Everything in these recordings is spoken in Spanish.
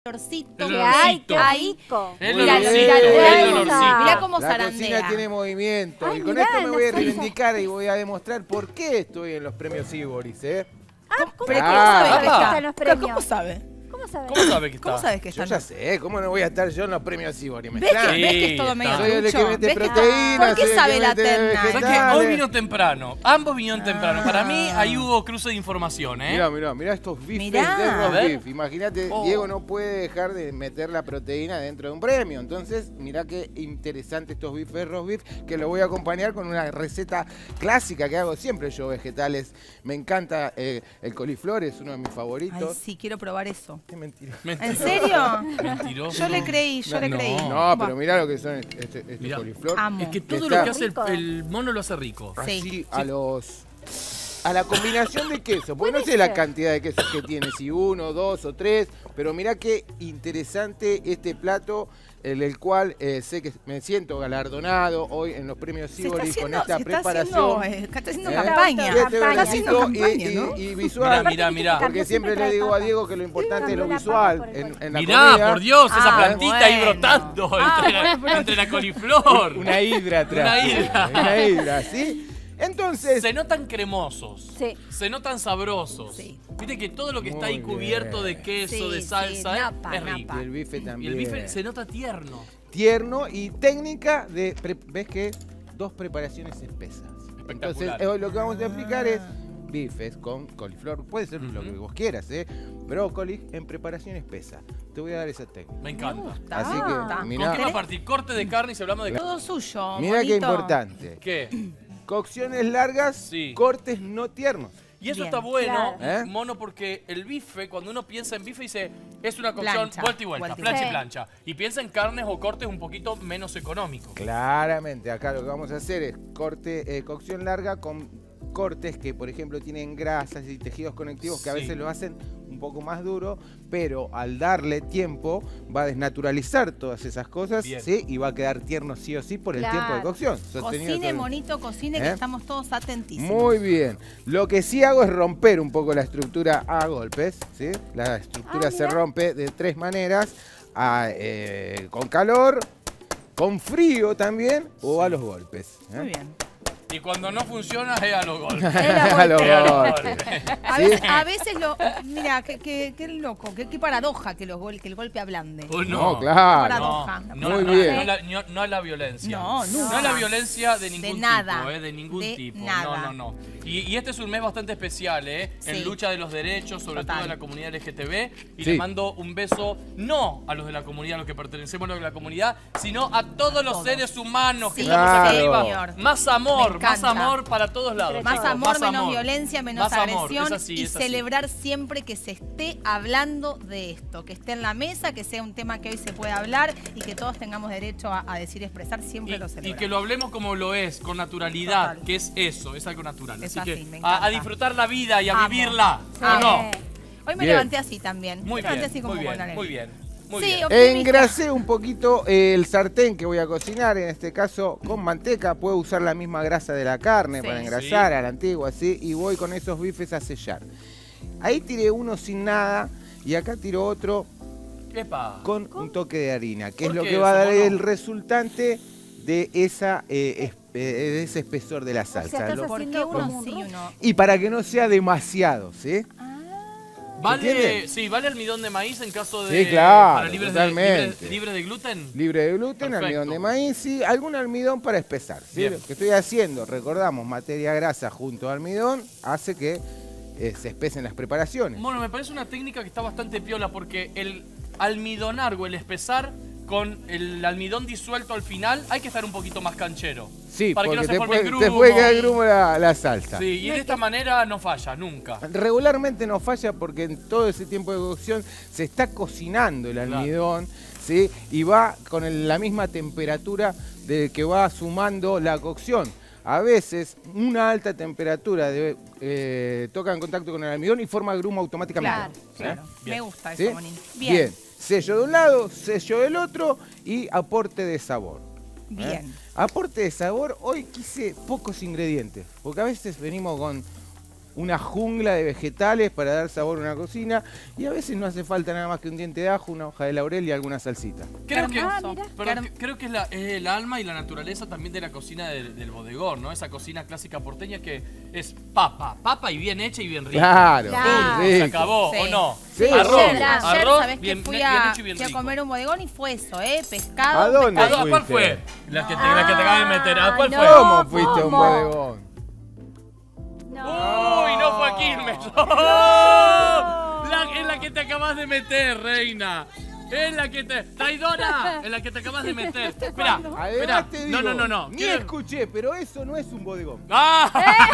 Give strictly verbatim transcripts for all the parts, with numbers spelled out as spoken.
olorcito El que hay olorcito. ahí. El Mira, olorcito, mira, el mira, olorcito. mira cómo La zarandea. cocina tiene movimiento. Ay, y con mirá, esto me la voy a salsa. reivindicar y voy a demostrar por qué estoy en los premios Ivoris, ¿eh? Ah, ¿cómo, Pero ¿cómo Ah, sabes que apa. están los Pero, premios? ¿cómo sabe? ¿Cómo sabes? ¿Cómo sabe que está? ¿Cómo sabes que Yo está? ya sé, ¿cómo no voy a estar yo en los premios Ivoris? ¿Me ¿Ves que, extraña? ¿Ves que es todo Sí, medio está. Soy el que trucho? mete ¿Ves que- proteínas, ¿Por qué soy el sabe que la mete terna? ¿Sabes vegetales. qué? Hoy vino temprano. Ambos vinieron temprano. Para mí Ah. ahí hubo cruce de información, ¿eh? Mirá, mirá, mirá estos bifes Mirá. de A roast ver. beef. Imagínate, Oh. Diego no puede dejar de meter la proteína dentro de un premio. Entonces, mirá qué interesante estos bifes roast beef, que lo voy a acompañar con una receta clásica que hago siempre yo, vegetales. Me encanta eh, el coliflor, es uno de mis Ay, favoritos. sí, quiero probar eso. Qué mentira. ¿En serio? Mentiroso. Yo le creí, yo le No. creí. No, pero Buah. mirá lo que son este, este Mirá. coliflor. Amo. Es que todo Está lo que hace el, rico. el mono lo hace rico. Sí. Así a los... A la combinación de quesos, porque no sé la cantidad de quesos que tiene, si uno, dos o tres, pero mirá qué interesante este plato, en el cual eh, sé que me siento galardonado hoy en los premios Se está Ivory con haciendo, esta se está preparación. haciendo, eh, está haciendo ¿Eh? campaña. Y este Campaña. Está haciendo verdecito y, campaña, y- ¿no? y visual, Mirá, mirá. porque Cambió siempre le trae digo a papa. Diego que lo importante es lo Cambió la visual papa por el en, gol. en la Mirá, comida. por Dios, esa Ah, plantita ahí bueno. brotando Ah, entre, la, bueno, pero- entre la coliflor. Una hidra atrás. Una hidra. Una hidra, ¿sí? Entonces, Se notan cremosos. Sí. Se notan sabrosos. Sí. Viste que todo lo que está Muy ahí cubierto bien. de queso, Sí, de sí, salsa, ¿eh? napa, es napa. rico. y el bife Y también. el bife se nota tierno. Tierno y técnica de, pre- ¿ves qué? Dos preparaciones espesas. Entonces, Espectacular. hoy lo que vamos a explicar es Ah. bifes con coliflor, puede ser lo Ujú. que vos quieras, ¿eh? Brócoli en preparación espesa. Te voy a dar esa técnica. Me Me encanta. gusta. Así que, Ah. ¿Con mirá, qué va a partir? Corte de carne y si hablamos de Todo suyo, mirá qué monito. importante. ¿Qué? Cocciones largas, Sí. cortes no tiernos. Y eso Bien. está bueno, Claro. ¿Eh? mono, porque el bife, cuando uno piensa en bife, dice, es una cocción Plancha, vuelta y vuelta, vuelta y plancha y vuelta. plancha. Y piensa en carnes o cortes un poquito menos económicos. Claramente, acá lo que vamos a hacer es corte, eh, cocción larga con cortes que, por ejemplo, tienen grasas y tejidos conectivos que a Sí. veces lo hacen un poco más duro, pero al darle tiempo va a desnaturalizar todas esas cosas, Bien. ¿sí? Y va a quedar tierno sí o sí por el Claro. tiempo de cocción. sostenido Cocine, todo el- monito, cocine, que ¿Eh? estamos todos atentísimos. Muy bien. Lo que sí hago es romper un poco la estructura a golpes, ¿sí? La estructura Ah, se mirá. rompe de tres maneras, a, eh, con calor, con frío también o a los golpes. ¿eh? Muy bien. Y cuando no funciona, es a los golpes. A los Es a los golpes. golpes. A, ¿Sí? veces, a veces lo. Mira, qué, qué, qué loco, qué, qué paradoja que, los gol, que el golpe ablande. Uy, No, claro. Paradoja. No, Muy no, bien. No, la, no- no a la violencia. No, nunca. No a la violencia de ningún nada. tipo, ¿eh? De ningún De tipo. nada. No, no, no. Y, y este es un mes bastante especial, ¿eh? Sí. En lucha de los derechos, sobre Total. todo de la comunidad L G T B. Y Sí. le mando un beso, no a los de la comunidad, a los que pertenecemos a la comunidad, sino a todos los todos. seres humanos que Sí, estamos acá Claro. arriba. Más amor, Me más encanta. amor para todos lados. Más chicos, amor, menos amor. violencia, menos Más amor, agresión es así, y es así. celebrar siempre que se esté hablando de esto, que esté en la mesa, que sea un tema que hoy se pueda hablar y que todos tengamos derecho a, a decir y expresar, siempre lo Y, y celebramos. que lo hablemos como lo es, con naturalidad, Total. que es eso, es algo natural. Es así así, que me a, encanta. a disfrutar la vida y a Amo. vivirla. Sí. ¿O no? Hoy me Bien. levanté así también. Muy me levanté bien, así como muy con bien, alegría. muy bien, muy Sí, bien. optimista. Engrasé un poquito el sartén que voy a cocinar, en este caso con manteca. Puedo usar la misma grasa de la carne Sí. para engrasar Sí. a la antigua, así, y voy con esos bifes a sellar. Ahí tiré uno sin nada y acá tiro otro Epa. con un toque de harina, que es ¿Por lo qué que va a dar eso, mono? el resultante de, esa, eh, espe- de ese espesor de la sea, salsa. estás Lo- ¿Por qué haciendo uno como un sí y roux. uno? y para que no sea demasiado, ¿sí? ¿Vale, ¿Entiende? sí, ¿vale almidón de maíz en caso de... Sí, claro, para libres de, totalmente. libres, libres de gluten? Libre de gluten, Perfecto. almidón de maíz y algún almidón para espesar. ¿sí? Bien. Lo que estoy haciendo, recordamos, materia grasa junto a almidón, hace que eh, se espesen las preparaciones. Bueno, me parece una técnica que está bastante piola porque el almidonar o el espesar con el almidón disuelto al final hay que estar un poquito más canchero. Sí, para que porque no se te, forme puede, grumo. te puede quedar grumo la, la salsa. Sí, y de esta manera no falla, nunca. Regularmente no falla porque en todo ese tiempo de cocción se está cocinando el Claro. almidón, ¿sí? Y va con el- la misma temperatura de que va sumando la cocción. A veces una alta temperatura de, eh, toca en contacto con el almidón y forma grumo automáticamente. Claro, ¿sí? claro. Bien. Me gusta ¿Sí? eso, Bonín. Bien. Bien. Sello de un lado, sello del otro y aporte de sabor. ¿eh? Bien. Aporte de sabor, hoy quise pocos ingredientes, porque a veces venimos con una jungla de vegetales para dar sabor a una cocina. Y a veces no hace falta nada más que un diente de ajo, una hoja de laurel y alguna salsita. Creo que, Ah, perdón, Qué creo que es, la- es el alma y la naturaleza también de la cocina del, del bodegón, ¿no? Esa cocina clásica porteña que es papa, papa y bien hecha y bien rica. Claro, Claro. rico. Se acabó, Sí. ¿o no? Sí. Arroz, Ayer, ayer, arroz ¿sabés que bien, fui bien a, hecho y bien fui a rico. comer un bodegón y fue eso, ¿eh? Pescado. ¿A dónde ¿A pescado. dó- ¿Cuál fuiste? fue? La que te, la que te acabas de meter. ¿A cuál Ah, fue? no. ¿Cómo fuiste a un ¿Cómo? bodegón? No. Uy, no fue a Quilmes. ¡Oh! La, es la que te acabas de meter, reina. Es la que te... ¡Traidora! Es la que te acabas de meter. Espera, espera. Además te digo, No, no, no, no. ni Quiero- escuché, pero eso no es un bodegón. ¡Ah!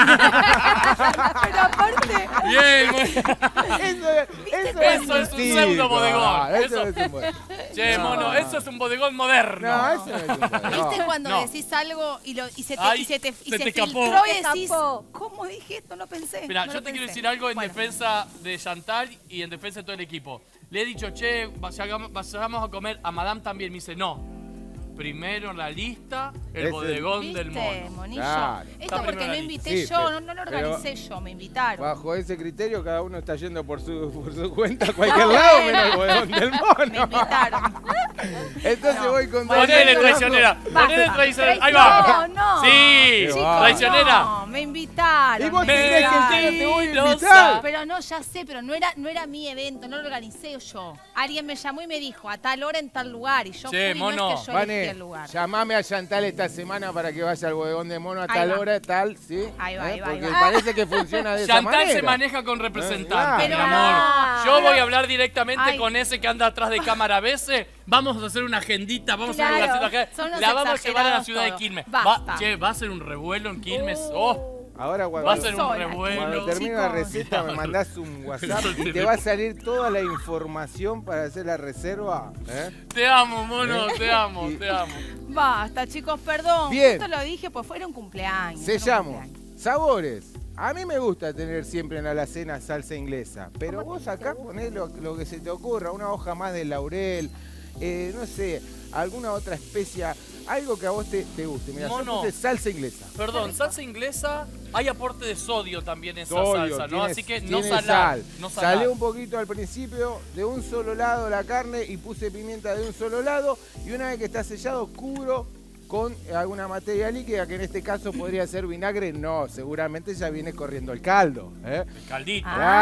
Pero aparte, Bien, muy- Eso, eso, Eso es un distinto. pseudo bodegón. Ah, eso, Eso- es un bodegón. Che, No. mono, eso es un bodegón moderno. No, eso no es un bodegón. ¿viste cuando No. decís algo y, lo, y se te, Ay, y se te, y se se te escapó. filtró y Se decís, escapó. ¿cómo dije esto? No pensé. Mira, no yo lo te quiero pensé. decir algo en Bueno, defensa de Chantal y en defensa de todo el equipo. Le he dicho, che, vayamos, vayamos a comer. A Madame también me dice, no. Primero en la lista, el Ese- bodegón del ¿Viste, mono. monillo? Claro. Esto Está porque primero no la invité lista. Sí, yo, pero- no, no lo pero- organicé yo, me invitaron. Bajo ese criterio, cada uno está yendo por su, por su cuenta a cualquier lado, menos el bodegón del Me mono. invitaron. Entonces No. voy con Bueno, dos Ponele dientes de ajo. traicionera, ponele Basta. traicionera. Ahí va. No, no. Sí, Chicos, traicionera. No, me invitaron. ¿Y vos me te crees que invitaron. yo no te voy a Mentirosa. invitar? Pero no, ya sé, pero no era, no era mi evento, no lo organicé yo. Alguien me llamó y me dijo, a tal hora en tal lugar, y yo Che, fui, mono. no es que yo elegí Vane, el lugar. llamame a Chantal esta semana para que vaya al bodegón de mono a Ahí tal va. hora, tal, ¿sí? Ahí va, ahí va, ahí Porque va. parece que funciona de esa Chantal manera. se maneja con representantes, Pero mi no. amor. Yo voy a hablar directamente Ay. con ese que anda atrás de cámara a veces. Vamos a hacer una agendita, vamos a hacer Claro. una cita. Son unos La vamos a llevar a la exagerados ciudad de todos. Quilmes. Basta. Va, che, va a ser un revuelo en Quilmes. Uh. Oh, Ahora cuando, va a ser un Sola, revuelo. cuando termine la chicos. receta me mandás un WhatsApp y te va a salir toda la información para hacer la reserva. ¿eh? Te amo, mono, ¿Eh? te amo, Y- te amo. Basta, chicos, perdón. Bien. Esto lo dije, pues fuera un cumpleaños. era un Sellamos. cumpleaños. Sabores. A mí me gusta tener siempre en la alacena salsa inglesa, pero vos acá ponés lo, lo que se te ocurra, una hoja más de laurel, eh, no sé, alguna otra especia, algo que a vos te, te guste. Mira, yo Mono. puse salsa inglesa. Perdón, salsa inglesa, hay aporte de sodio también en esa Sodio, salsa, ¿no? tiene- Así que no tiene salar, sal. no salar. Salé un poquito al principio de un solo lado la carne y puse pimienta de un solo lado y una vez que está sellado cubro con alguna materia líquida que en este caso podría ser vinagre. No, seguramente ya viene corriendo el caldo. ¿eh? El caldito.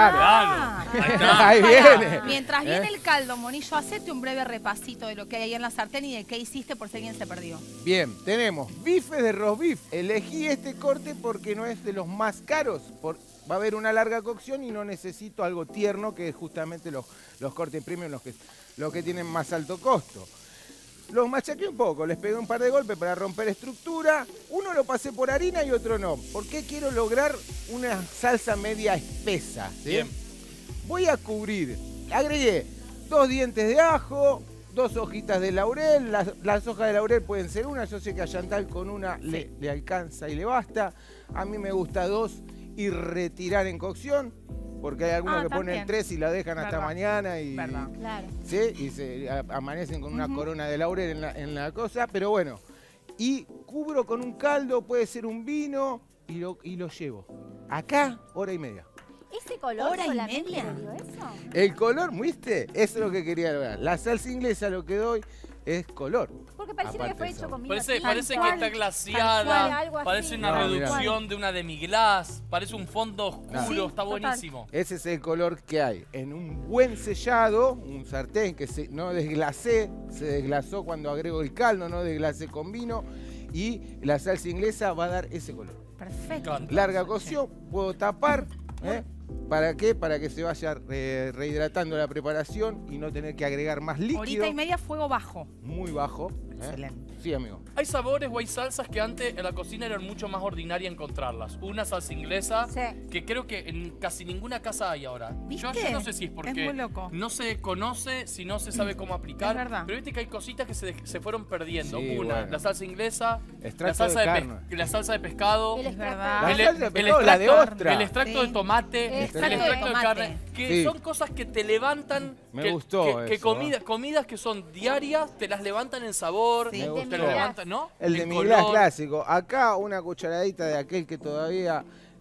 Ah. Claro. Ahí está. Ahí viene. Mientras ¿Eh? viene el caldo, Monillo, hacete un breve repasito de lo que hay ahí en la sartén y de qué hiciste por si alguien se perdió. Bien, tenemos bifes de roast beef. Elegí este corte porque no es de los más caros. Por, va a haber una larga cocción y no necesito algo tierno, que es justamente los, los cortes premium los que, los que tienen más alto costo. Los machaqué un poco, les pegué un par de golpes para romper estructura. Uno lo pasé por harina y otro no. ¿Por qué quiero lograr una salsa media espesa? ¿sí? Bien. Voy a cubrir. Agregué dos dientes de ajo, dos hojitas de laurel. Las, las hojas de laurel pueden ser una. Yo sé que a Chantal con una le, le alcanza y le basta. A mí me gusta dos y retirar en cocción. Porque hay algunos Ah, que ponen también. tres y la dejan hasta Verdad. mañana y, Verdad. Claro. ¿sí? Y se a- amanecen con una Ujú. corona de laurel en la, en la cosa. Pero bueno, y cubro con un caldo, puede ser un vino y lo, y lo llevo. Acá, hora y media. ¿Ese color ¿Hora y solamente media? te dio eso? El color, ¿viste? Eso es lo que quería lograr. La salsa inglesa lo que doy es color. Porque pareciera que Aparte fue de hecho sabor. con vino Parece, tinto. parece que Tal está cual, glaciada, algo así. parece una No, mirá. reducción de una demi-glace, parece un fondo oscuro, Sí, está total. buenísimo. Ese es el color que hay. En un buen sellado, un sartén que se, no desglacé, se desglasó cuando agrego el caldo, no desglacé con vino. Y la salsa inglesa va a dar ese color. Perfecto. Encanta. Larga cocción, puedo tapar. ¿eh? ¿Para qué? Para que se vaya eh, rehidratando la preparación y no tener que agregar más líquido. Horita y media, fuego bajo. Muy bajo. ¿eh? Excelente. Sí, amigo. Hay sabores o hay salsas que antes en la cocina eran mucho más ordinaria encontrarlas. Una salsa inglesa Sí. que creo que en casi ninguna casa hay ahora. Yo, ¿Viste? yo no sé si es porque Es muy loco. no se conoce, si no se sabe cómo aplicar. Es verdad. Pero viste que hay cositas que se, se fueron perdiendo. Sí, Una, bueno. la salsa inglesa, Extracto la salsa de de, carne. pes- la salsa de pescado, El Es extracto verdad. de- La el, salsa de el pescado, la de extracto, ostra. el extracto Sí. de tomate, El el extracto extracto de de tomate. carne, que Sí. son cosas que te levantan. Me que, gustó que, que eso, comida- ¿eh? comidas que son diarias, te las levantan en sabor, Sí. Me te gustó. las levantan, ¿no? El de En mi glass color. clásico. Acá una cucharadita de aquel que todavía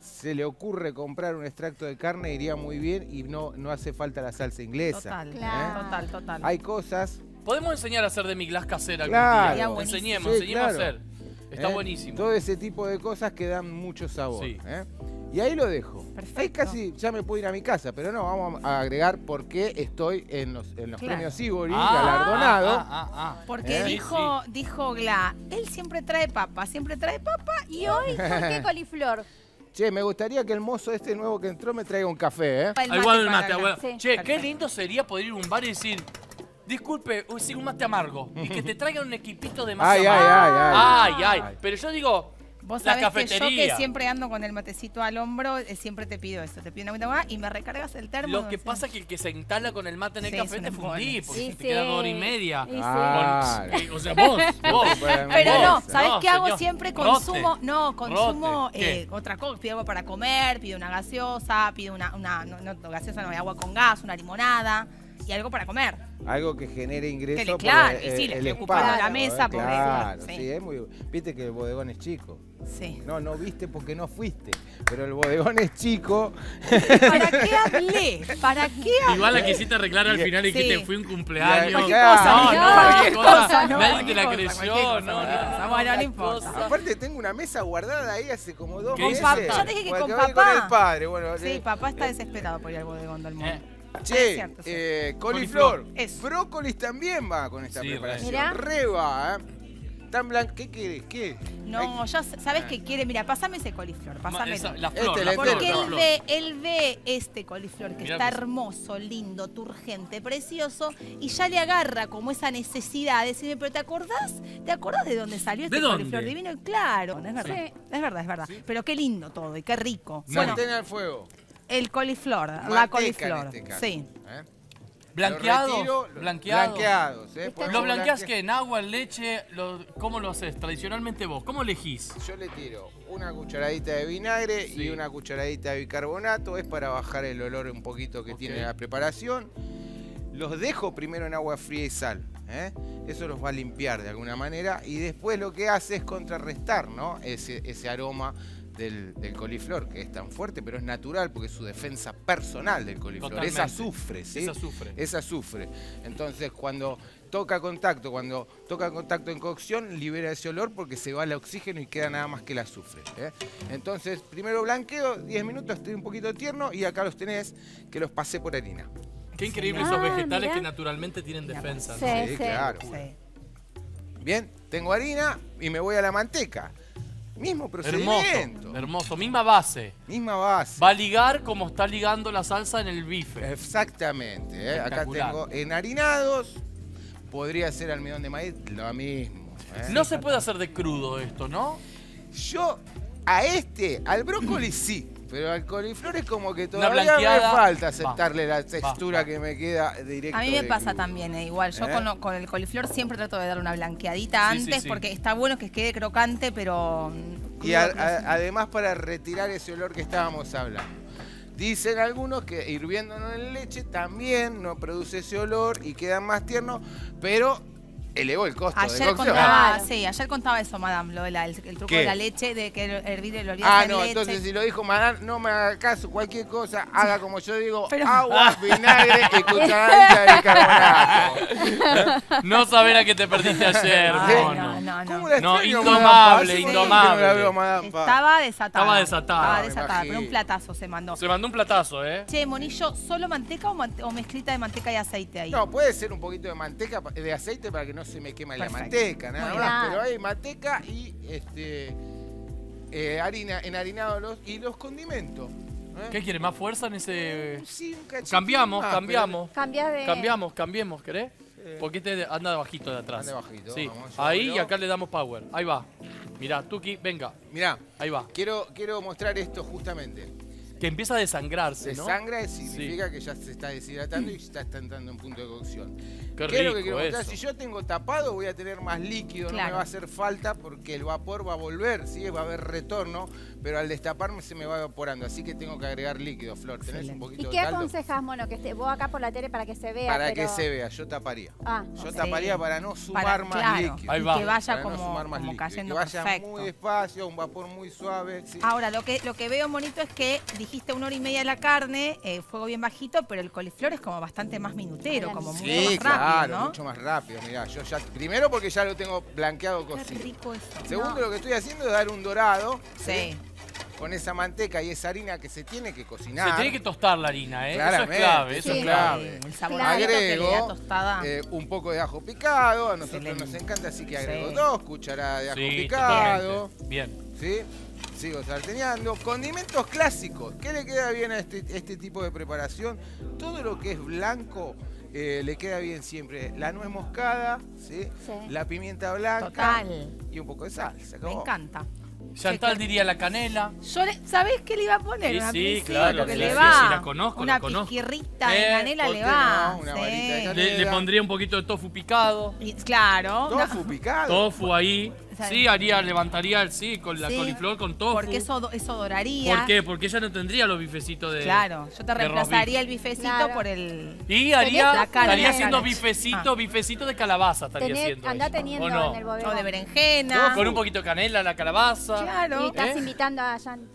se le ocurre comprar un extracto de carne, iría muy bien y no, no hace falta la salsa inglesa. Total, ¿eh? claro. total, total. Hay cosas... Podemos enseñar a hacer demi-glace casera algún Claro. día. Buenísimo. Enseñemos, Sí, enseñemos claro. a hacer. Está ¿eh? buenísimo. Todo ese tipo de cosas que dan mucho sabor. Sí. ¿eh? Y ahí lo dejo. Perfecto. Ahí casi ya me puedo ir a mi casa, pero no, vamos a agregar por qué estoy en los, en los Claro. premios Sibori, Ah, galardonado. ah, ah, ah. Porque ¿Eh? dijo, dijo Gla, él siempre trae papa, siempre trae papa y hoy ¿Por qué coliflor? Che, me gustaría que el mozo este nuevo que entró me traiga un café, ¿eh? el Ahí guarda el para mate, Gla. abuela. Sí. Che, qué Perfecto. lindo sería poder ir a un bar y decir, disculpe, uy, sí, un mate amargo. Y que te traigan un equipito de mate Ay, ay, amargo. ay, ay. Ay, ay. Pero yo digo, Vos la sabés que yo cafetería. que siempre ando con el matecito al hombro, eh, siempre te pido eso. Te pido una agüita más y me recargas el termo. Lo que o sea. pasa es que el que se instala con el mate en el Sí, café es te un fundí, embole. porque Sí, te sí. queda dos horas y media. Y sí. Ah. Con- eh, o sea, vos, vos. Pero no, Vos. ¿sabés No, qué hago señor. siempre? Rote. Consumo, no, consumo Rote. ¿Qué? eh, otra cosa. Pido algo para comer, pido una gaseosa, pido una, una no, no, gaseosa no, agua con gas, una limonada y algo para comer. Algo que genere ingreso Que le- por claro, el, y sí, el- le el estoy ocupando espacio, la mesa, ¿eh? porque- Claro, sí. sí, es muy... Viste que el bodegón es chico. Sí. No, no viste porque no fuiste, pero el bodegón es chico. ¿Para qué hablé? ¿Para qué hablé? Igual la quisiste arreglar al Sí. final y que Sí. te fui un cumpleaños. Cualquier cosa, no, no, no, cualquier cualquier cosa. cosa, no, Nadie te cualquier la cosa, creció, cualquier cosa, no, cualquier no. cosa. Bueno, no Una importa. cosa. Aparte tengo una mesa guardada ahí hace como dos ¿Qué meses. hizo? Ya te dije que Bueno, con voy papá. con el padre, bueno. Sí, eh, papá está desesperado por ir al bodegón del mundo. Eh. Che, Es cierto, sí. eh, coliflor, Eso. brócolis también va con esta Sí, preparación. Mirá. Re va, ¿eh? Tan blanco, ¿qué querés? ¿Qué? No, Ay, ya s- sabes que quiere. Mira, pásame ese coliflor, Ma- pásamelo. esa- la Este, flor, el la entero, flor, Porque la él flor. ve, él ve este coliflor que Mirá está que- hermoso, lindo, turgente, precioso, y ya le agarra como esa necesidad de decirme, pero ¿te acordás? ¿Te acordás de dónde salió este ¿De dónde? coliflor divino? Y claro, es verdad, Sí. es verdad, es verdad. Pero qué lindo todo y qué rico. Sartén Bueno, al fuego. el coliflor, la Manteca coliflor. en este caso, Sí. ¿eh? Blanqueados, Lo retiro, lo- blanqueados. Blanqueados, ¿eh? ¿Lo Podemos ¿Lo blanqueás blanquear- qué? ¿En agua, en leche? Lo- ¿Cómo lo haces? Tradicionalmente vos, ¿cómo elegís? Yo le tiro una cucharadita de vinagre Sí. y una cucharadita de bicarbonato. Es para bajar el olor un poquito que Ok. tiene la preparación. Los dejo primero en agua fría y sal. ¿eh? Eso los va a limpiar de alguna manera. Y después lo que hace es contrarrestar, ¿no? ese, ese aroma del, del coliflor, que es tan fuerte, pero es natural porque es su defensa personal del coliflor. Es Totalmente. azufre, ¿sí? Es azufre. Es azufre. Entonces, cuando toca contacto, cuando toca contacto en cocción, libera ese olor porque se va el oxígeno y queda nada más que el azufre. ¿eh? Entonces, primero blanqueo, diez minutos, estoy un poquito tierno y acá los tenés que los pasé por harina. Qué increíble Ah, esos vegetales mirá. que naturalmente tienen Mira, defensa. ¿no? Sí, sí. claro. Sí. Bien, tengo harina y me voy a la manteca. Mismo Hermoso, procedimiento. hermoso. Misma base. Misma base. Va a ligar como está ligando la salsa en el bife. Exactamente. ¿eh? Acá Espectacular. tengo enharinados. Podría ser almidón de maíz, lo mismo. ¿eh? No se puede hacer de crudo esto, ¿no? Yo a este, al brócoli sí, pero al coliflor es como que todavía me blanqueada, falta va, aceptarle la textura va. que me queda directo. A mí me de pasa crudo. también, eh, igual. Yo ¿Eh? con, lo- con el coliflor siempre trato de darle una blanqueadita Sí, sí, antes sí. porque está bueno que quede crocante, pero... mm, Y a- crudo, a- además para retirar ese olor que estábamos hablando. Dicen algunos que hirviéndolo en leche también no produce ese olor y queda más tierno, pero elevó el costo de Ayer cocción. contaba, Claro. sí, ayer contaba eso, madame, lo de la- el, el truco ¿Qué? de la leche, de que hervir el olor Ah, en no, leche. entonces si lo dijo Madame, no me haga caso, cualquier cosa, haga como yo digo, Pero- agua, vinagre y cucharadita de bicarbonato. No saber a qué te perdiste ayer, Ay, mono. no, no, no. ¿Cómo la No, extraño, indomable, Madame Paz? Hace un montón que no indomable. la veo, Madame Paz. Estaba desatada. Estaba desatada. Estaba Me desatada, pero un imagino. platazo se mandó. Se mandó un platazo, ¿eh? Che, Monillo, ¿solo manteca o, mante- o mezclita de manteca y aceite ahí? No, puede ser un poquito de manteca, de aceite para que no se me queme la Perfecto. manteca, nada Muy más. bien. Pero hay manteca y este eh, harina, enharinado los, y los condimentos. ¿eh? ¿Qué quiere? ¿Más fuerza en ese...? Sí, un cachitín Cambiamos, más, cambiamos. Cambias de... Cambiamos, cambiemos, ¿querés? pero- Porque este anda bajito de atrás. Anda bajito, Sí, vamos, yo ahí y hablo. acá le damos power. Ahí va. Mirá, Tuki, venga. Mirá, Ahí va. quiero, quiero mostrar esto justamente. que empieza a desangrarse, Se ¿no? sangra significa sí. que ya se está deshidratando y ya está entrando en punto de cocción. Qué, ¿Qué es lo que rico quiero mostrar? eso. Si yo tengo tapado voy a tener más líquido, Claro. no me va a hacer falta porque el vapor va a volver, ¿sí? Va a haber retorno, pero al destaparme se me va evaporando, así que tengo que agregar líquido, Flor. ¿Tenés Excelente. un poquito ¿Y de qué caldo? aconsejas, Mono? Que esté vos acá por la tele para que se vea. Para pero... que se vea, yo taparía. Ah, Yo sí. taparía para no sumar Para- más claro, líquido. Ahí y va. que vaya Para no como, sumar más como líquido, cayendo que vaya perfecto. muy despacio, un vapor muy suave. ¿sí? Ahora, lo que, lo que veo, Monito, es que dijiste una hora y media la carne, eh, fuego bien bajito, pero el coliflor es como bastante más minutero, como mucho Sí, más rápido, claro, ¿no? mucho más rápido. Mirá, yo ya, primero porque ya lo tengo blanqueado Qué cocido. rico eso. Segundo, No. lo que estoy haciendo es dar un dorado. Sí. Con esa manteca y esa harina que se tiene que cocinar. Se tiene que tostar la harina, ¿eh? Claramente, eso es clave, eso sí. es clave. Sí, el sabor Claro. que le da Agrego tostada. eh, un poco de ajo picado, a nosotros Excelente. nos encanta, así que agrego Sí. dos cucharadas de ajo Sí, picado. totalmente. Bien. ¿Sí? Sigo sarteneando. Condimentos clásicos. ¿Qué le queda bien a este, este tipo de preparación? Todo lo que es blanco eh, le queda bien siempre. La nuez moscada, ¿sí? Sí. La pimienta blanca Total. y un poco de sal. Se Me acabó. encanta. Chantal diría la canela. Yo le, ¿sabés qué le iba a poner? Sí, Una sí, piscina, claro, porque sí, le sí, va. sí, la conozco, Una la conozco. pizquirrita de Eh, canela ¿por le qué va. no? Una sí. varita de Le, le pondría un poquito de tofu picado. Y- claro. Tofu una- picado. Tofu ahí. Esa- Sí, haría, levantaría el sí con la Sí, coliflor con tofu. Porque eso, do- eso doraría. ¿Por qué? Porque ella no tendría los bifecitos de. Claro, yo te de reemplazaría roast el bifecito Claro. por el... beef. Y haría, la cara, estaría la haciendo cara. bifecito, Ah. bifecito de calabaza estaría Tené- haciendo. andá ella. teniendo ¿O no? en el bodegón. O de berenjena. Con un poquito de canela la calabaza. Claro. Y estás ¿Eh? invitando a Jan.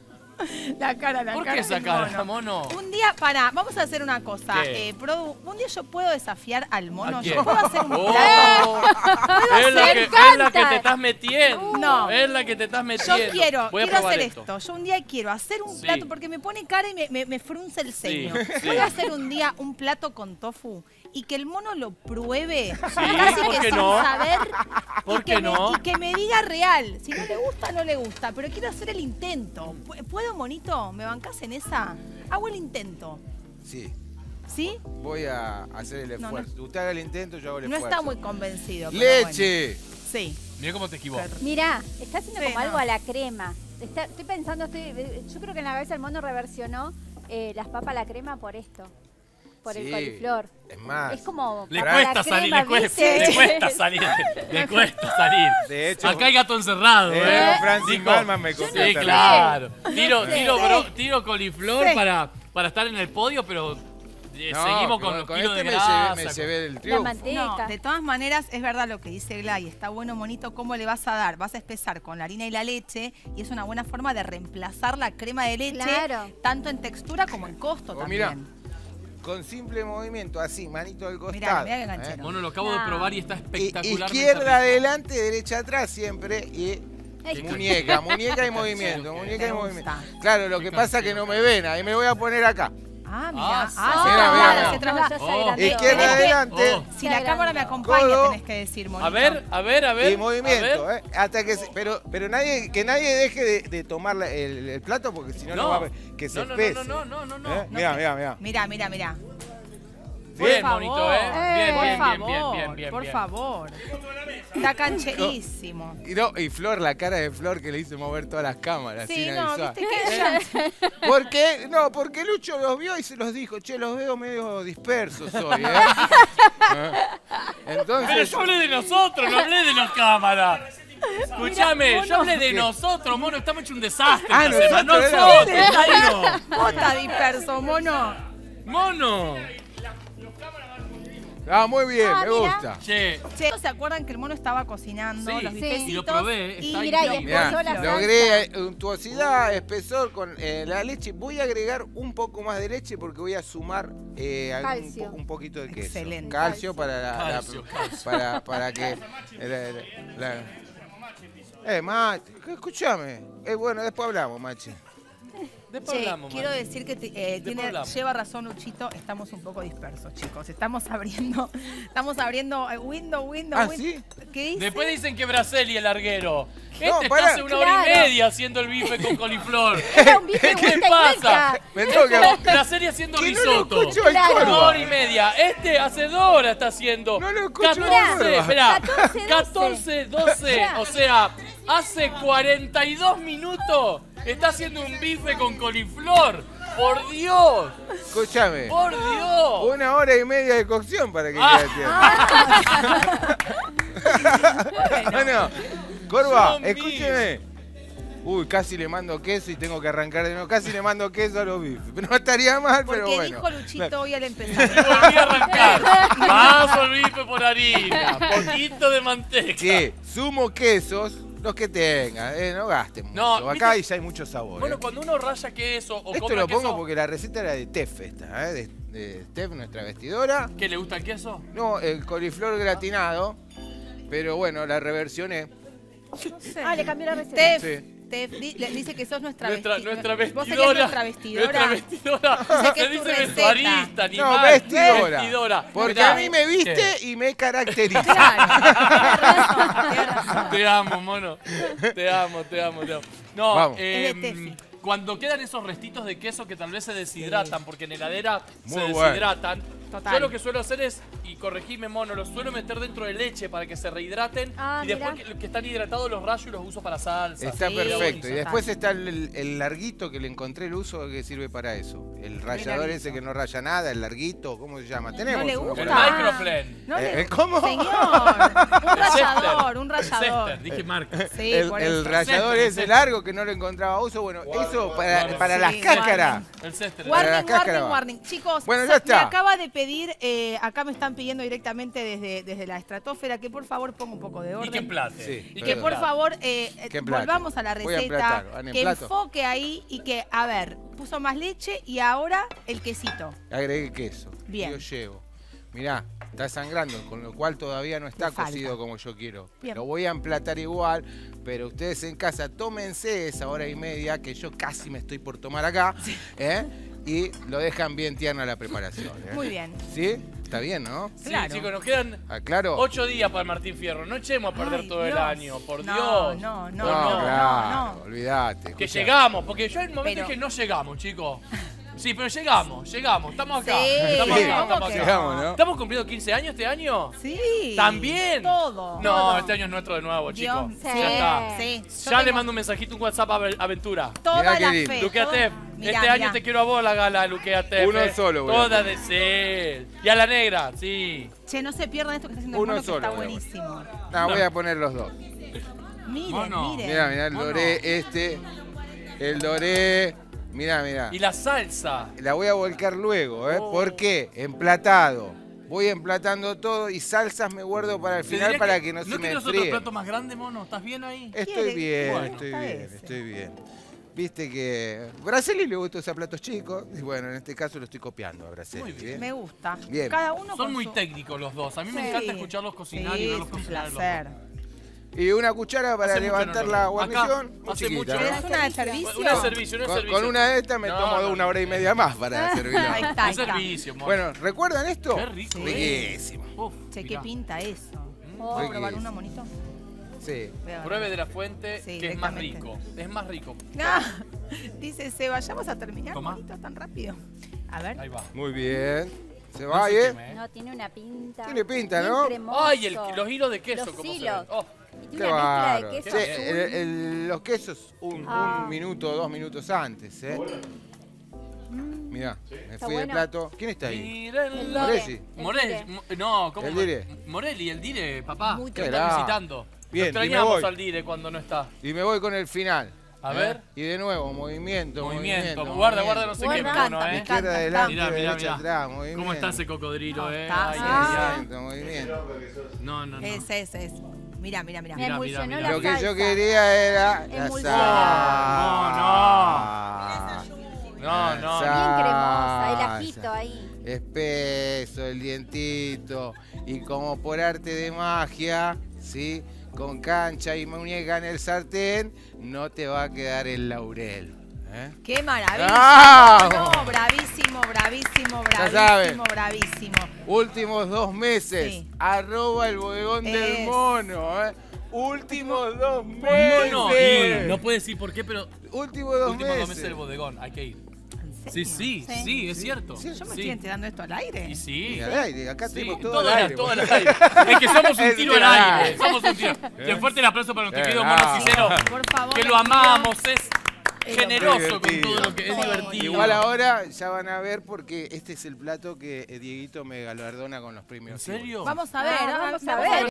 La cara, la ¿Por cara qué esa del cara, mono? Un día, para, vamos a hacer una cosa. ¿Qué? Eh, Produ, un día yo puedo desafiar al mono. ¿A Yo quién? puedo hacer un Oh, plato. es, la Me que, es encanta. la que te estás metiendo. No. Es la que te estás Yo metiendo. quiero, Voy a quiero probar hacer esto. esto. Yo un día quiero hacer un Sí. plato porque me pone cara y me, me, me frunce el ceño. sí. Voy a hacer un día un plato con tofu y que el mono lo pruebe. Sí, casi ¿por que qué sin no? saber. ¿Por y que qué me- no? Y que me diga real. Si no le gusta, no le gusta. Pero quiero hacer el intento. ¿Pu- ¿Puedo, monito? ¿Me bancás en esa? Hago el intento. Sí, ¿Sí? voy a hacer el No, esfuerzo. Usted haga el intento, yo hago el No esfuerzo. está muy convencido. pero ¡Leche! bueno. Sí. Mira cómo te equivocas. Mirá, está haciendo Sí, como no. algo a la crema. Está- estoy pensando, estoy, yo creo que en la cabeza el mono reversionó eh, las papas a la crema por esto. Por el Sí, coliflor. Es más. Es como Le papa a cuesta la salir, crema, le cuesta, ¿viste? le cuesta salir, le cuesta salir. De hecho, Acá hay gato encerrado, eh, ¿eh? Francis Dijo, Malman me yo contó no Sí, sé. claro. Tiro, Sí. tiro, bro- tiro coliflor Sí. para, para estar en el podio, pero eh, No, seguimos con con, los con kilos este de me grasa. llevé, me llevé del La triunfo. manteca. No, de todas maneras es verdad lo que dice Glay, está bueno, monito, cómo le vas a dar. Vas a espesar con la harina y la leche y es una buena forma de reemplazar la crema de leche, Claro. tanto en textura como en costo Oh, también. mirá. Con simple movimiento, así, manito al Mirá, costado. mirá qué ganchero. Bueno, lo acabo de No. probar y está I- espectacularmente izquierda rico. adelante, derecha atrás siempre y Ay, muñeca, muñeca y movimiento, Ok. muñeca y Me movimiento. gusta. Claro, lo Me que pasa es que no me ven, ahí me voy a poner acá. Ah, mira. Ah, Ah, sí. se Mira, traslada, mira. se No, traslada. ya se Oh. agrandó. Izquierda Tenés que- adelante. Oh. Si la Se cámara me agrandó. acompaña, Codo. tenés que decir, monito. A ver, a ver, a ver. Y movimiento, a ver. ¿eh? Hasta que se- pero pero nadie que nadie deje de, de tomar la- el, el plato porque si no no, No. va a que se No, no, espese. no, no, no, no, no. ¿Eh? Mira, mira, mira. Mira, mira, mira. Bien, Por bonito, favor. ¿eh? Bien, por bien, bien, favor, bien, bien, bien, por bien. favor. Está cancherísimo. Y, no, y Flor, la cara de Flor que le hizo mover todas las cámaras. Sí, sin no, avisar. viste que ella... ¿Por qué? No, porque Lucho los vio y se los dijo, che, los veo medio dispersos hoy, ¿eh? ¿Eh? Entonces, Pero yo hablé de nosotros, no hablé de los cámaras. Escúchame, yo hablé de ¿Qué? nosotros, mono, estamos hecho un desastre. Ah, esta semana. nosotros éramos. ¡Nosotros! mono. Vos estás disperso, mono. ¡Mono! ah, muy bien, Ah, me mira. gusta. Che, Che, ¿se acuerdan que el mono estaba cocinando Sí. los Sí. bifecitos? Y lo probé, Y está mirá, y increíble. Mirá, Empezó la salsa. logré eh, untuosidad, espesor con eh, la leche. Voy a agregar un poco más de leche porque voy a sumar eh, algún Calcio. po- un poquito de queso. Excelente. Calcio para la, la- Calcio, calcio. para para que la- la- la- eh, Machi, escúchame. Eh, bueno, después hablamos, Machi. después Che, hablamos, quiero man. decir que te- eh, tiene- hablamos. lleva razón Luchito, estamos un poco dispersos, chicos. Estamos abriendo, estamos abriendo eh, window, window, Ah, window. ¿sí? ¿Qué dice? Después dicen que Braceli el larguero. Este No, está pará. hace una hora y Claro. media haciendo el bife con coliflor. Era un bife ¿Qué vuelta y pasa? vuelta. Me tengo que... Braceli haciendo Que no lo risotto. escucho el Claro. Una corva. hora y media. Este hace dos horas está haciendo. No lo escucho catorce, nada. esperá, catorce, doce. catorce, doce. O sea, hace cuarenta y dos minutos Está haciendo un bife con coliflor. ¡Por Dios! Escúchame. ¡Por Dios! Una hora y media de cocción para que Ah. quede tierno. Bueno, Corva, Dios escúcheme. Uy, casi le mando queso y tengo que arrancar de nuevo. Casi le mando queso a los bifes. No estaría mal, Porque pero bueno. dijo Luchito hoy al empezar. Y volví a arrancar. Paso el bife por harina. Poquito de manteca. Sí, sumo quesos, los que tengan, eh, no gasten mucho. No, Acá ¿viste? ya hay mucho sabor. Bueno, eh. cuando uno raya queso o Esto compra lo pongo queso, porque la receta era de Tef esta, ¿eh? de, de Tef, nuestra vestidora. ¿qué le gusta el queso? No, el coliflor gratinado, pero bueno, la reversioné. No sé. Ah, le cambió la receta. Tef, Sí. Tef, di- le dice que sos nuestra, Nuestra, vesti- nuestra ¿Vos vestidora. serías nuestra vestidora? Nuestra vestidora. Dice que Se es tu dice receta. vestuarista, ni No, más. vestidora. Vestidora. Porque Mirá. a mí me viste ¿Qué? y me caracteriza. Claro, tenés razón, tenés razón. Te amo, mono. Te amo, te amo, te amo. No, Vamos. eh, Es de Tefi. cuando quedan esos restitos de queso que tal vez se deshidratan, porque en heladera se Muy bueno. deshidratan. Total. Yo lo que suelo hacer es, y corregime, mono, los suelo meter dentro de leche para que se rehidraten. Ah, y después mirá. que, que están hidratados los rayo y los uso para salsa. Está Sí, perfecto. Y total. después está el, el larguito que le encontré el uso que sirve para eso. El rallador larguito. ese que no raya nada, el larguito, ¿cómo se llama? Tenemos le uno gusta. El por ahí. Ah. microblend. No le- Eh, ¿cómo? Señor, un rallador, un El rallador. Cester, dije marca. Sí, el, por el eso. rallador César, ese César. largo que no le encontraba uso. Bueno, eso para, Guarda. para Sí, las cáscaras. El Cester. Para la Warning, cáscara warning, va. warning. Chicos, Bueno, sa- ya está. me acaba de pedir, eh, acá me están pidiendo directamente desde, desde la estratosfera que por favor ponga un poco de Y orden. que emplate. Sí, y Que que por emplate. favor eh, eh, Que emplate. volvamos a la Voy a receta, emplatar. ¿Van en que plato? enfoque ahí y que, a ver, puso más leche y ahora el quesito. Agregué queso. Bien. Yo llevo. Mirá, está sangrando, con lo cual todavía no está Le falta. cocido como yo quiero. Bien. Lo voy a emplatar igual, pero ustedes en casa tómense esa hora y media que yo casi me estoy por tomar acá, ¿eh? Y lo dejan bien tierna la preparación. ¿eh? Muy bien. ¿Sí? Está bien, ¿no? Sí, Claro. chicos, nos quedan Ah, claro. ocho días para el Martín Fierro. No echemos a perder Ay, todo el Dios. año, por No, Dios. no, no, No, no, claro, no, no. olvídate. Que escuchá. llegamos, porque yo hay momentos Pero- que no llegamos, chicos. Sí, pero llegamos, llegamos, estamos acá. Sí, estamos Sí, acá, ¿cómo estamos que acá. llegamos, ¿no? ¿Estamos cumpliendo quince años este año? Sí. ¿También? Todo. No, todo. este año es nuestro de nuevo, chicos. Dios, Sí. Ya está. Sí. Yo Ya le tengo mando un mensajito, un WhatsApp a Aven- Aventura. toda Mirá qué la lindo. fe. Luqueatef, todo- Mirá, este año mirá. te quiero a vos la gala, Luqueatef. Uno eh. solo voy a Toda poner. de ser. Y a la negra, sí. Che, no se pierdan esto que está haciendo Uno el mono, que solo está voy a buenísimo. No, voy a poner los dos. Miren, Mono. miren. Mirá, mirá, el Mono. doré este, el doré. Mirá, mirá. Y la salsa. La voy a volcar luego, ¿eh? Oh. ¿Por qué? Emplatado. Voy emplatando todo y salsas me guardo para el Te final diría para que, no ¿No se me quieres otro enfríe. plato más grande, mono? ¿Estás bien ahí? Estoy ¿Quiere? bien, Bueno, estoy está bien, ese. estoy bien. Viste que Braceli le gusta usar platos chicos y bueno, en este caso lo estoy copiando a Braceli. Muy bien. ¿bien? Me gusta. Bien. Cada uno Son con muy su- técnicos los dos. A mí me Sí. encanta escucharlos cocinar Sí, y verlos es un cocinar. los placer. dos. Y una cuchara para Hace mucho levantar no la lo- guarnición. Acá, muy hace chiquita, mucho ¿no? no- ¿Querés una de servicio? Una de servicio, una de Con, servicio. con una de estas me No, tomo no, una hora y media más para servirla. Ahí está, Un ahí está. servicio, mono. Bueno, ¿recuerdan esto? Qué rico. Sí. eh. Riquísimo. Uf, Che, ¿qué mirá. pinta eso? Mm. ¿Puedo probar Riquísimo. una, monito? Sí. Voy a ver. Pruebe de la fuente, Sí, que es más directamente. rico. Es más rico. Ah, dice Seba, ¿ya vas a terminar, Toma. monito, tan rápido? A ver. Ahí va. Muy bien. Se No va, se ¿eh? queme, ¿eh? No, tiene una pinta. Tiene pinta, Bien ¿no? cremoso. Ay, el- los hilos de queso, Los ¿cómo se hilos. ven? Oh, Y Qué tiene una mezcla bárbaro. de queso Sí, azul. el- el- los quesos un, Ah. un minuto o dos minutos antes, ¿eh? Mirá, me Está fui del bueno. plato. ¿Quién está ahí? mírenla. Morelli. El Morelli. dire. Mo- No, ¿cómo? El dire. Morelli, el dire, papá. Muy Que Qué está grande. visitando. Bien, y Lo me extrañamos voy. al dire cuando no está. Y me voy con el final. A ¿eh? ver. Y de nuevo, movimiento, Movimiento. movimiento. Guarda, guarda, no se Guarda, queme, me mono, encanta, ¿eh? me Izquierda encanta. adelante, Mirá, mirá, derecha mirá. atrás, movimiento. ¿Cómo está ese cocodrilo, eh? Está. Ay, Ah. ay, ay. Movimiento, movimiento. No, no, no. Ese, ese, es. Mira, mira, mira. Mirá, Emulsionó mirá, la Lo que salsa. yo quería era la Emulsionó. salsa. No, no. Bien cremosa, el Salsa. ajito ahí. Espeso, el dientito. Y como por arte de magia, ¿sí? Con cancha y muñeca en el sartén, no te va a quedar el laurel. ¿eh? ¡Qué maravilla! ¡Bravo! No, bravísimo, bravísimo, Ya saben. bravísimo, bravísimo. Últimos dos meses, Sí. arroba el bodegón del Es. mono. ¿eh? Últimos dos meses. No, y no puede decir por qué, pero Últimos dos últimos dos meses. meses del bodegón, hay que ir. ¿En Sí, serio? sí, sí, Sí. es cierto. Sí. Yo me Sí. estoy enterando esto al aire. Y sí. Y al aire, acá Sí, tenemos todo, todo, al al aire. todo al aire. Es que somos un Es tiro al verdad. aire. Somos un tiro. Y fuerte el aplauso para nuestro Eh, querido no. mono Cicero. Por favor. Que lo les pido- amamos. Es generoso con todo lo que es divertido. Igual ahora ya van a ver porque este es el plato que Dieguito me galardona con los premios. ¿En serio? Vamos a ver, Ah, ah, vamos a vamos ver.